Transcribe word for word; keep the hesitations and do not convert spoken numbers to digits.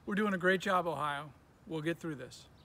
We're doing a great job, Ohio. We'll get through this.